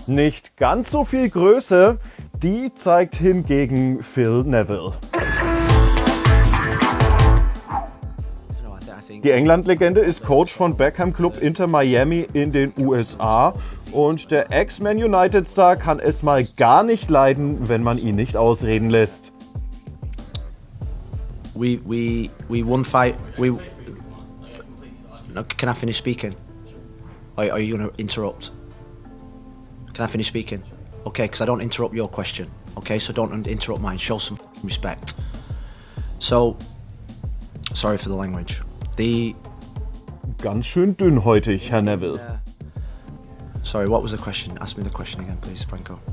Nicht ganz so viel Größe, die zeigt hingegen Phil Neville. Die England-Legende ist Coach von Beckham Club Inter Miami in den USA und der Ex-Man United-Star kann es mal gar nicht leiden, wenn man ihn nicht ausreden lässt. We won fight. No, can I finish speaking? Are you going to interrupt? Can I finish speaking? Okay, because I don't interrupt your question. Okay, so don't interrupt mine. Show some respect. So, sorry for the language. Ganz schön dünnhäutig, Herr Neville. Sorry, what was the question? Ask me the question again, please, Franco.